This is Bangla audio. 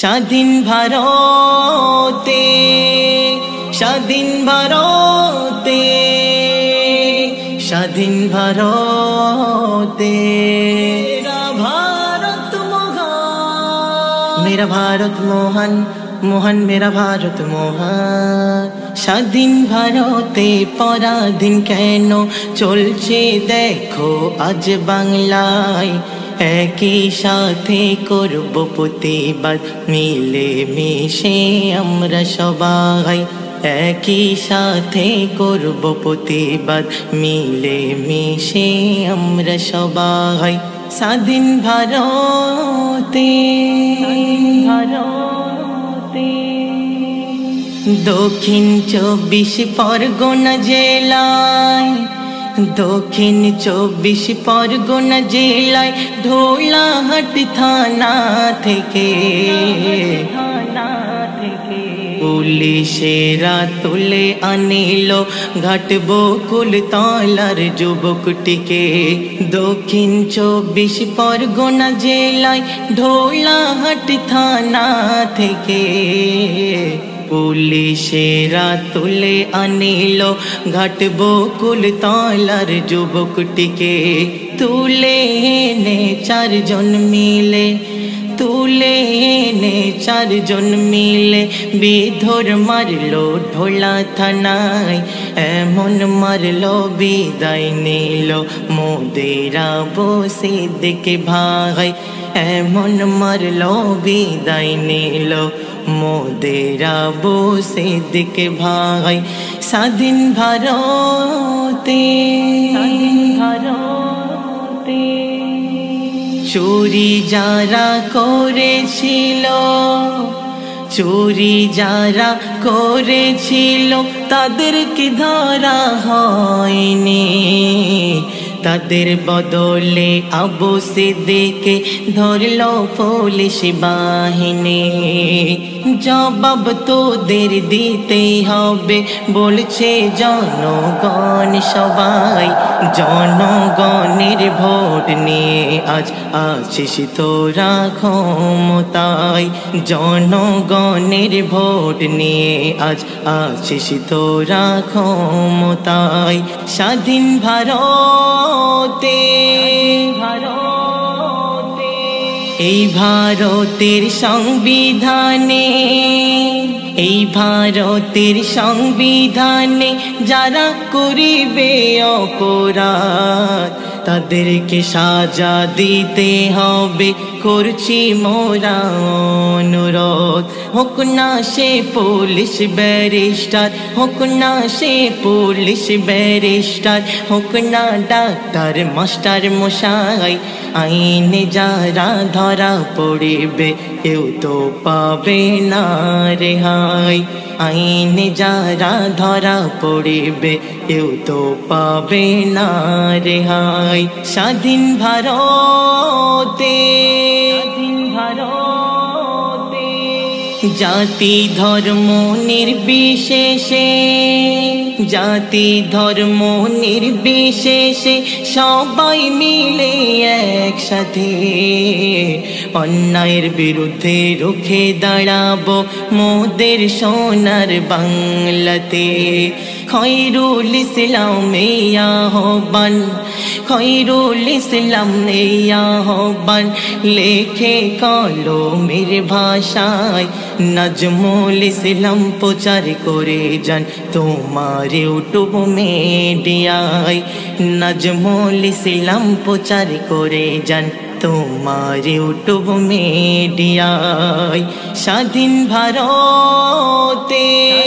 স্বাধীন ভারতে, স্বাধীন ভারতে, স্বাধীন ভারতে। मेरा भारत मोहन, मोहन मेरा भारत मोहन। স্বাধীন ভারতে পরাধীন কেন চলছে দেখো আজ বাংলায়। একই সাথে করব প্রতিবাদ মিলে মিশে আমরা সবাই। একই সাথে করব প্রতিবাদ মিলে মিশে আমরা সবাই। স্বাধীন ভারতে, ভারতে। দক্ষিণ 24 পরগনা জেলায়, দক্ষিণ 24 পরগনা জেলায় ঢোলাহাট থানা থেকে পুলিশেরা তুলে আনিল ঘাট বকুল তলার যুবকটিকে। দক্ষিণ 24 পরগনা জেলায় ঢোলাহাট থানা থেকে পুলিশেরা তুলে আনিল ঘাট বকুল তলার যুবকটিকে। তুলে এনে 4 জন মিলে, তুলে এনে 4 জন মিলে বেধর মারলো ঢোলা থানায়। এমন মারলো বিদায় নিল মোদের আবু সিদ্দিক ভাই। এমন মারলো বিদায় নিল মোদের আবু সিদ্দিক ভাই। স্বাধীন ভারতে, স্বাধীন ভারতে। চুরি যারা করেছিল, চুরি যারা করেছিল তাদেরকে ধরা হয়নি। তাদের বদলে আবু সিদ্দিককে ধরলো পুলিশ বাহিনী। জবাব তোদের দিতেই হবে বলছে জনগণ সবাই। জনগণের ভোট নিয়ে আজ আছিস তোরা ক্ষমতায়। জনগণের ভোট নিয়ে আজ আছিস তোরা ক্ষমতায়। স্বাধীন ভারতে, ভারতে। এই ভারতের সংবিধানে, এই ভারতের সংবিধানে যারা করিবে অপরাধ তাদেরকে সাজা দিতে হবে করছি মোরা অনুরোধ। হোক না সে পুলিশ ব্যারিস্টার, হোক না সে পুলিশ ব্যারিস্টার, হোক না ডাক্তার মাস্টার মশাই। আইনে যারা ধরা পড়িবে কেউ তো পাবে না রেহাই। আইনে যারা ধরা পড়িবে কেউ তো পাবে না রেহাই। স্বাধীন ভারতে, স্বাধীন ভারতে। জাতি ধর্ম নির্বিশেষে, জাতি ধর্ম নির্বিশেষে সবাই মিলে একসাথে অন্যায়ের বিরুদ্ধে রুখে দাঁড়াবো মোদের সোনার বাংলাতে। খৈরুল ইসলাম এই আহ্বান, খৈরুল ইসলাম এই আহ্বান লেখে কলমের ভাষায়। নাজমুল ইসলাম প্রচার করে যান তোমার ইউটিউব মিডিয়ায়। নাজমুল ইসলাম প্রচার করে যান তোমার ইউটিউব মিডিয়ায়। স্বাধীন ভারতে।